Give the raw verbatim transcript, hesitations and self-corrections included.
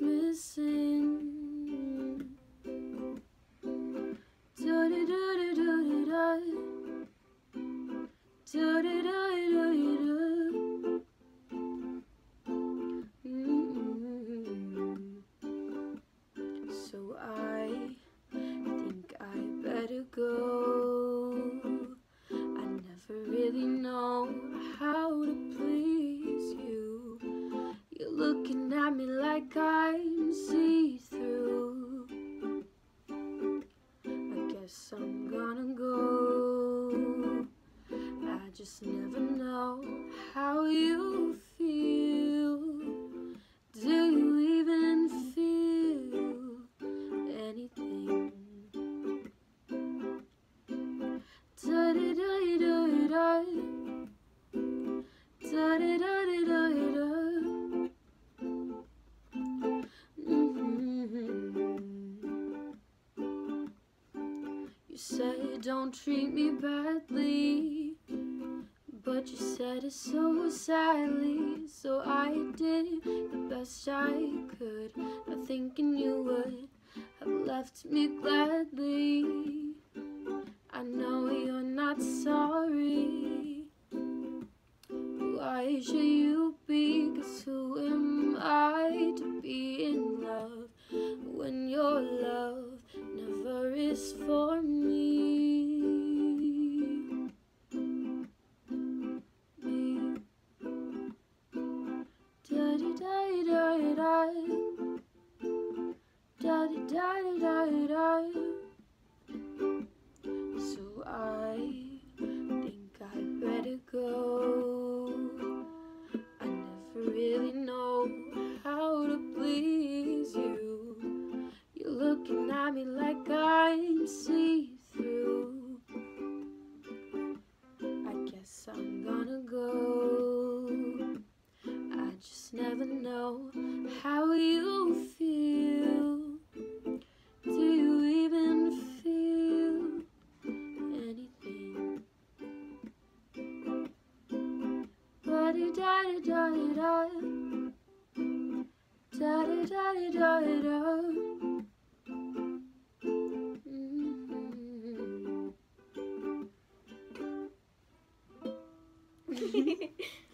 missing. Da da da da da da. Da da da da da. So I think I better go. I never really know how to please you. You're looking at me like I'm see-through. I guess I'm gonna go. I just never know how you feel. Do you even feel anything? Da da da da da. Da da da da da. You said don't treat me badly, but you said it so sadly. So I did the best I could, not thinking you would have left me gladly. I know you're not sorry. Why should you be? 'Cause who am I to be in love when your love never is for me? Me. Da da da da da. Da da da da da. So I think I better go. I never really know how to please you. You're looking at me like I'm see-through. I guess I'm gonna go. I just never know how you feel. Do you even feel anything? Da da da da da. Da da da da da. Mm-hmm.